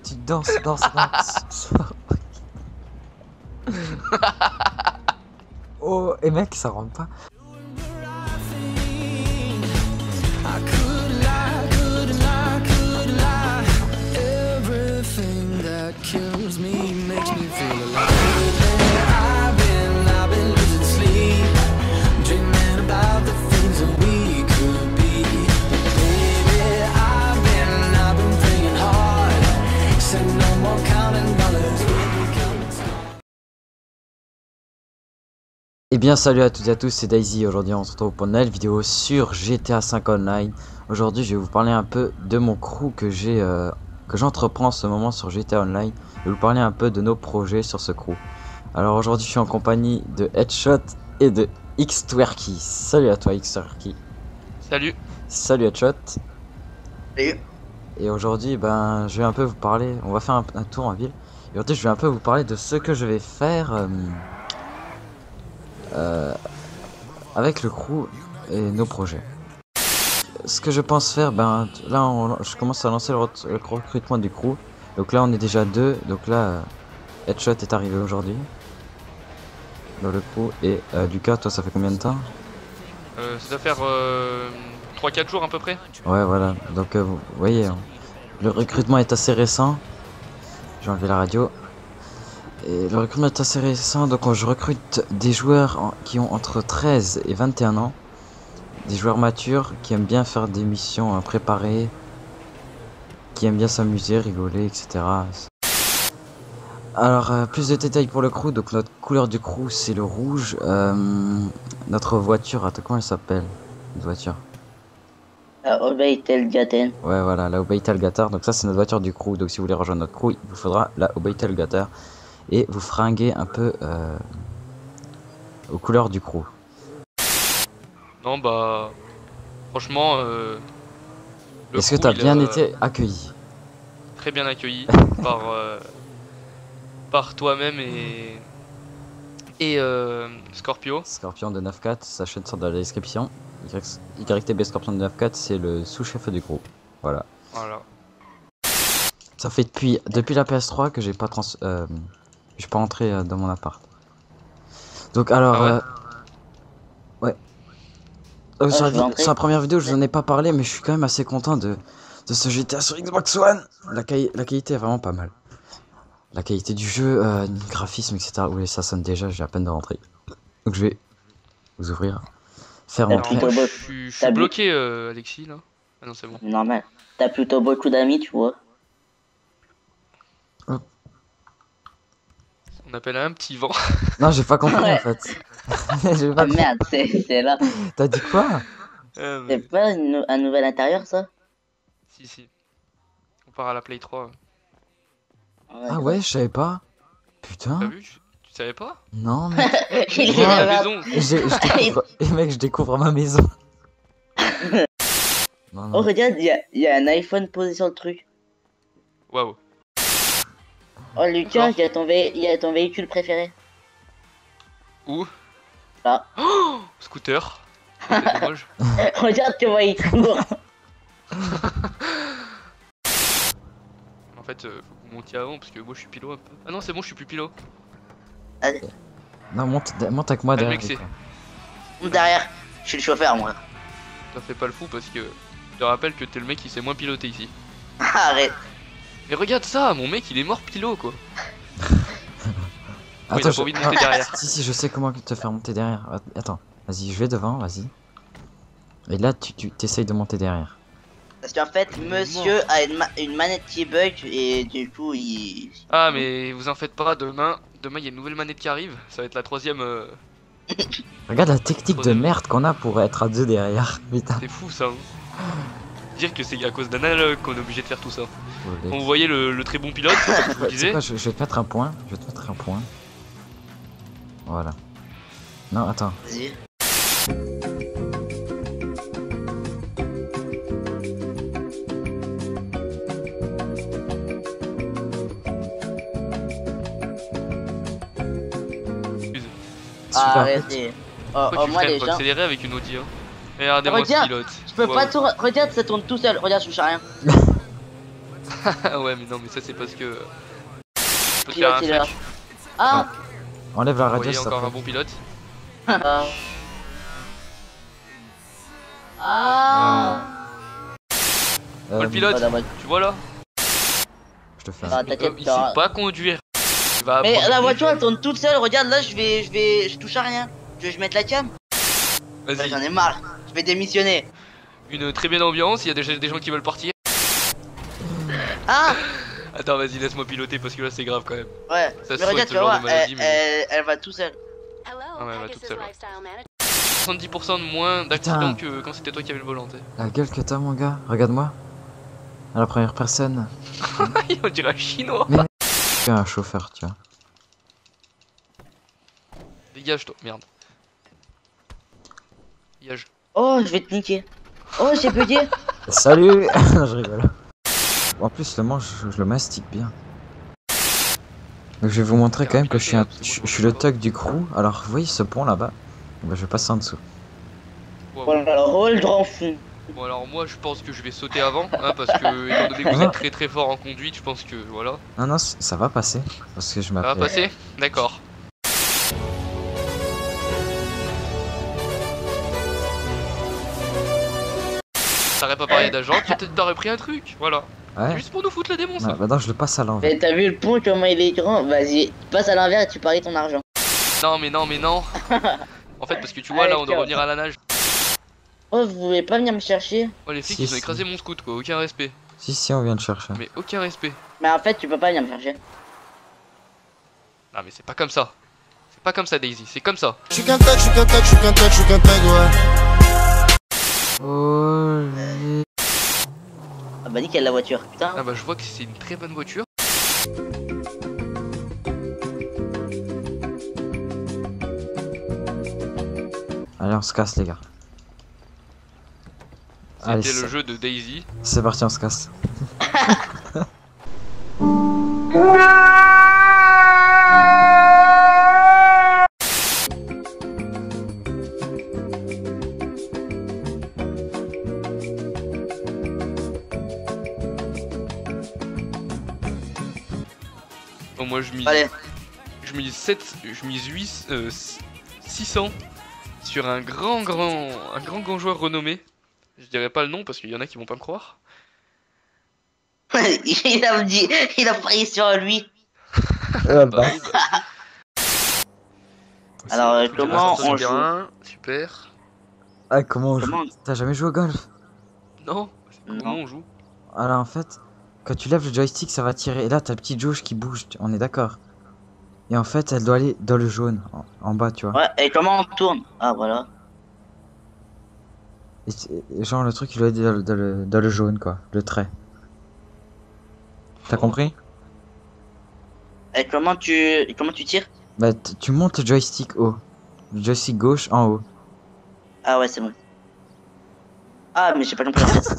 tu danses, danse, danse. Oh, et mec, ça rentre pas. Eh bien salut à toutes et à tous, c'est Daisy. Aujourd'hui on se retrouve pour une nouvelle vidéo sur GTA 5 Online. Aujourd'hui je vais vous parler un peu de mon crew que j'entreprends en ce moment sur GTA Online. Et vous parler un peu de nos projets sur ce crew. Alors aujourd'hui je suis en compagnie de Headshot et de X-Twerky. Salut à toi X-Twerky. Salut. Salut Headshot. Salut. Et aujourd'hui ben je vais un peu vous parler, on va faire un tour en ville. Et aujourd'hui je vais un peu vous parler de ce que je vais faire avec le crew et nos projets. Ce que je pense faire, ben là je commence à lancer le recrutement du crew. Donc là on est déjà deux, donc là Headshot est arrivé aujourd'hui dans le crew. Et Lucas, toi ça fait combien de temps? Ça doit faire 3-4 jours à peu près. Ouais voilà, donc vous voyez, le recrutement est assez récent. J'ai enlevé la radio. Et le recrutement est assez récent, donc je recrute des joueurs qui ont entre 13 et 21 ans. Des joueurs matures qui aiment bien faire des missions préparées, qui aiment bien s'amuser, rigoler, etc. Alors, plus de détails pour le crew. Donc notre couleur du crew c'est le rouge. Notre voiture, attends, comment elle s'appelle? Notre voiture. La Obeitel Gaten. Ouais voilà, la Obeitel Gatar. Donc ça c'est notre voiture du crew. Donc si vous voulez rejoindre notre crew, il vous faudra la Obeitel Gatar. Et vous fringuez un peu aux couleurs du crew. Non bah franchement est-ce que tu as bien été accueilli? Très bien accueilli par toi-même et Scorpio. Scorpion de 9-4, sa chaîne sort dans la description. YTB Scorpion de 9-4, c'est le sous-chef du crew. Voilà. Ça fait depuis la PS3 que j'ai pas rentré dans mon appart. Donc alors ouais. Sur la première vidéo je vous en ai pas parlé, mais je suis quand même assez content de ce GTA sur Xbox One. La qualité est vraiment pas mal. La qualité du jeu, graphisme, etc. Oui, ça sonne déjà, j'ai à peine de rentrer. Donc je vais vous ouvrir. Faire mon je suis bloqué Alexis là. Ah non c'est bon. Normal. T'as plutôt beaucoup d'amis, tu vois. On appelle un petit vent. Non, j'ai pas compris en fait. Ah merde, c'est là. T'as dit quoi? C'est pas un nouvel intérieur ça? Si. On part à la Play 3. Ah ouais, je savais pas. Putain. T'as vu? Tu savais pas? Non mec. Il est à la maison. Mec, je découvre ma maison. Non. Oh regarde, il y a un iPhone posé sur le truc. Waouh. Oh Lucas, il y a ton véhicule préféré. Où? Là. Oh, scooter. C'est dommage. Regarde, tu vois, il court. En fait, faut que vous montiez avant parce que moi je suis pilote un peu. Ah non, c'est bon, je suis plus pilote. Allez. Non, monte avec moi derrière. Derrière, je suis le chauffeur moi. Ça fait pas le fou parce que je te rappelle que t'es le mec qui sait moins piloter ici. Arrête. Mais regarde ça, mon mec il est mort pilote quoi. Attends, il a pas envie de monter derrière. Si, je sais comment te faire monter derrière. Attends, vas-y, je vais devant, vas-y. Et là, tu t'essayes de monter derrière. Parce qu'en fait, monsieur a une manette qui bug et du coup il... Ah mais vous en faites pas, demain il y a une nouvelle manette qui arrive. Ça va être la troisième. Regarde la technique de merde qu'on a pour être à deux derrière. Putain. C'est fou ça. Hein. Dire que c'est à cause d'un analogue qu'on est obligé de faire tout ça. Quand vous voyez le très bon pilote, comme je vous disais. Je vais te mettre un point. Voilà. Non, attends. Vas-y. Arrêtez. Oh moi les gens. Accélérer avec une Audi. Hein. Regardez-moi ce pilote. Je peux pas tout. Regarde, ça tourne tout seul. Regarde, je touche à rien. Ouais, mais non, mais ça c'est parce que. Faut te faire un Pilotez-le. fake. Ah. Enlève la Vous radio, voyez ça encore fait. un bon pilote. Ah. Moi le pilote, Bah, tu vois là. Je te fais bah, un. t'inquiète, Il sait pas conduire. Il va mais apprendre la vite. voiture elle tourne toute seule, regarde là, je touche à rien. Je mettre la cam. Vas-y, J'en ai marre, je vais démissionner. une très belle ambiance, il y a déjà des gens qui veulent partir. Ah. Attends, vas-y, laisse-moi piloter parce que là c'est grave quand même. Ouais, Ça se mais souhaite regarde, ce tu vas genre de voir, maladie, elle va tout seule. Ah ouais, elle va toute seule. 70% de moins d'accidents que quand c'était toi qui avais le volant, t'sais. La gueule que t'as, mon gars. Regarde-moi. À la première personne. On dirait un chinois. Mais tu es un chauffeur, tu vois. Dégage toi, merde. Dégage. Oh, je vais te niquer. Oh, j'ai bugué. Salut. Je rigole. En plus, le manche, je le mastique bien. Donc, je vais vous montrer quand même que je suis le thug du crew. Alors, vous voyez ce pont là-bas? Bah, je vais passer en dessous. Wow. Voilà, oh le grand fou. Bon alors moi je pense que je vais sauter avant, hein, parce que étant donné que vous êtes très très fort en conduite, je pense que voilà. Non, non, ça va passer. Parce que je Ça va m'appelle. passer? D'accord. T'aurais pas parlé d'agent, t'aurais pris un truc, voilà. Ouais. Juste pour nous foutre le démon ça. Ouais, bah non, je le passe à l'envers. Mais t'as vu le pont, comment il est grand? Vas-y, tu passes à l'envers et tu paries ton argent. Non mais non mais non. En fait parce que tu vois Allez, là on doit ciao. revenir à la nage. Oh, vous voulez pas venir me chercher? Oh les flics Si, ils ont si. écrasé mon scout quoi, aucun respect. Si, on vient de chercher. Mais aucun respect. Mais en fait, tu peux pas venir me chercher. Non mais c'est pas comme ça. C'est pas comme ça Daisy, c'est comme ça. Je suis qu'un tag, je suis qu'un tag, je suis qu'un tag, je suis qu'un tag, ouais. Oh, Ah bah nickel la voiture, putain. Ah bah je vois que c'est une très bonne voiture. allez, on se casse, les gars. Allez, C'était le jeu de Daisy. c'est parti, on se casse. Bon moi je mise. Allez, Je mise 600 sur un grand joueur renommé. Je dirais pas le nom parce qu'il y en a qui vont pas me croire. il a dit, il a parié sur lui. Bah oui, bah. Alors, C'est- comment sur le on joue? terrain, super. Ah, comment on joue? Comment? T'as jamais joué au golf? Non, comment Non. on joue? Alors, en fait, quand tu lèves le joystick, ça va tirer. Et là, t'as la petite jauge qui bouge, on est d'accord. Et en fait, elle doit aller dans le jaune, en bas, tu vois. Ouais, et comment on tourne? Ah voilà. Et genre, le truc, il doit être dans le jaune, quoi. Le trait. T'as compris? Et comment tu tires? Bah, tu montes le joystick haut. Le joystick gauche en haut. Ah ouais, c'est bon. Ah, mais j'ai pas compris en fait.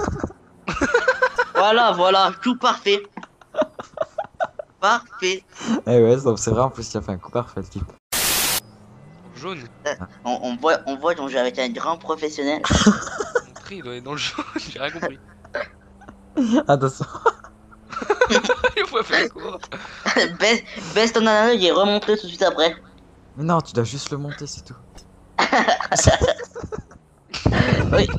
Voilà, tout parfait. Parfait. Eh ouais, c'est vrai, en plus, il a fait un coup parfait, le type. Jaune. On voit qu'on joue avec un grand professionnel. Mon prix il doit être dans le jaune, j'ai rien compris. Attention. Il faut faire quoi? Baisse ton analogue et remonte-le tout de suite après. Mais non, tu dois juste le monter, c'est tout. Oui.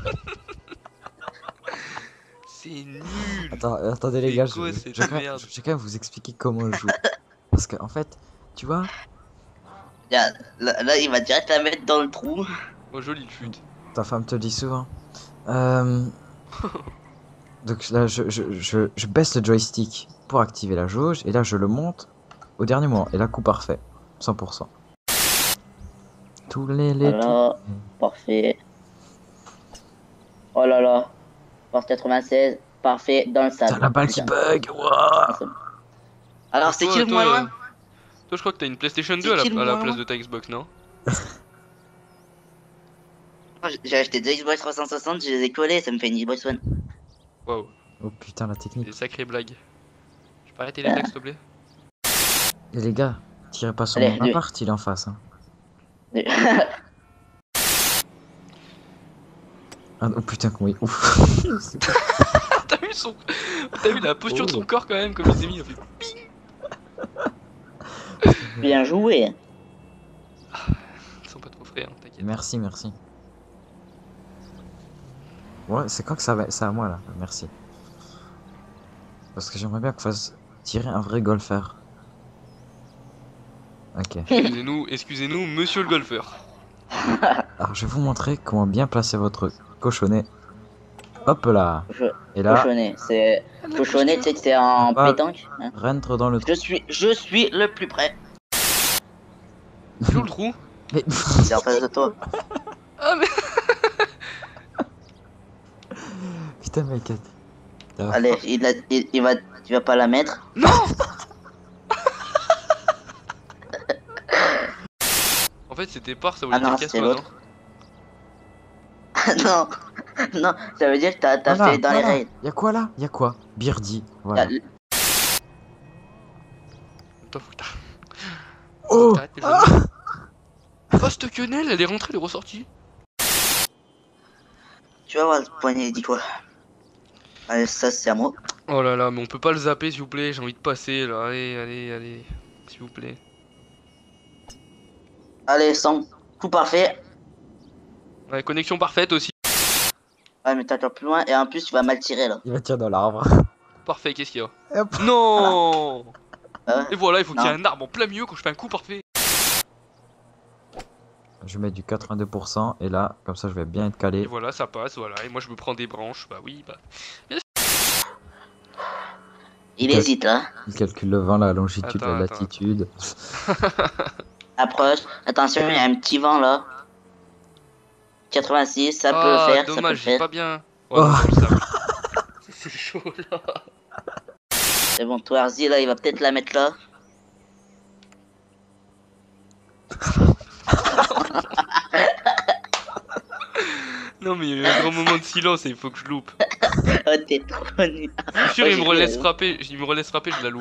C'est nul. Attendez les C'est gars, quoi je cette vais merde je vais quand même vous expliquer comment on joue. Parce que en fait, tu vois, Là, il va direct la mettre dans le trou. Oh joli le fut. ta femme te le dit souvent. Donc là, je baisse le joystick pour activer la jauge, et là je le monte au dernier moment. Et là, coup parfait, 100%. Tous les Voilà, parfait. Oh là là. Force 96, parfait, dans le sable. T'as la balle qui Putain. bug, waouh. Alors, c'est qui le moins loin? Toi je crois que t'as une PlayStation 2 C'est à qui le la moins place loin de ta Xbox, non? J'ai acheté deux Xbox 360, je les ai collés, ça me fait une Xbox One. Waouh, Oh putain, la des technique. sacrées blagues. Je peux arrêter les blagues s'il te plaît? Et les gars, tirez pas sur Allez, mon deux. appart, il est en face. Hein. Ah, oh putain, comment il ouf. T'as vu la posture de son corps quand même, comme il s'est mis, il a fait ping. Bien joué. Ils sont pas trop frais, hein, t'inquiète. Merci, merci. Ouais, c'est quand que ça va, c'est à moi là, merci. Parce que j'aimerais bien qu'on fasse tirer un vrai golfeur. Ok. Excusez-nous, monsieur le golfeur. Alors je vais vous montrer comment bien placer votre cochonnet. Hop là. Et là, Cochonnet, c'est... Cochonnet, tu sais que c'est en Ah, pétanque, hein. rentre dans le trou. Je suis le plus près. Sur le trou. Mais... C'est en face de toi. Ah mais... Putain mec. Allez, tu vas pas la mettre. Non. En fait c'était part, ça voulait Ah non, dire c'est casse-toi, l'autre. Non, non, ça veut dire que t'as Voilà, fait dans les raids. Y'a quoi là? Y'a quoi? Birdie. Voilà. Toi, faut que t'arrêtes. Oh, T'arrêtes tes jeux. Oh, cette quenelle, elle est rentrée, elle est ressortie. Tu vas voir le poignet, il dit quoi? Allez, ça c'est à moi. Oh là là, mais on peut pas le zapper s'il vous plaît, j'ai envie de passer là, allez, s'il vous plaît. Allez, sans coup parfait. Ouais, connexion parfaite aussi. Ouais, mais t'attends plus loin et en plus tu vas mal tirer là. il va tirer dans l'arbre. Parfait, qu'est-ce qu'il y a? Hop. Non. Ah ouais. Et voilà, il faut qu'il y ait Non. un arbre en plein milieu quand je fais un coup parfait. Je mets du 82% et là, comme ça je vais bien être Et calé. voilà, ça passe, voilà, et moi je me prends des branches, bah oui, bah... Il hésite là. Il calcule le vent, la longitude, Attends, la attends. latitude. Approche. Attention, il y a un petit vent là. 86, ça peut le faire, dommage, ça peut le j'ai faire. pas bien... Oh. non, je le savais. C'est chaud là. C'est bon, toi Arzi là, il va peut-être la mettre là. Non mais il y a eu un grand moment de silence et il faut que je loupe. Oh, t'es trop nul. Je suis sûr, Ouais, il me j'ai relaisse cru, frapper, je la loupe.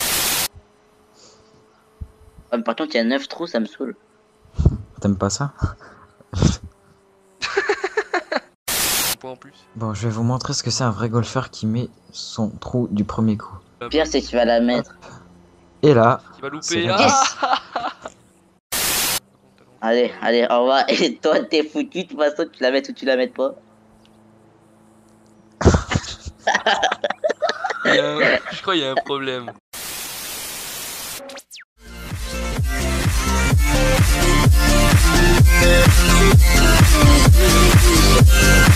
Ah, mais par contre, il y a 9 trous, ça me saoule. T'aimes pas ça? Un point en plus. Bon, je vais vous montrer ce que c'est un vrai golfeur qui met son trou du premier coup. Le pire, c'est que tu vas la mettre. Et là, Qui va C'est louper. bon. Yes. Allez, allez, au revoir. Et toi, t'es foutu. De toute façon, tu la mets ou tu la mets pas. Je crois qu'il y a un problème. Yeah.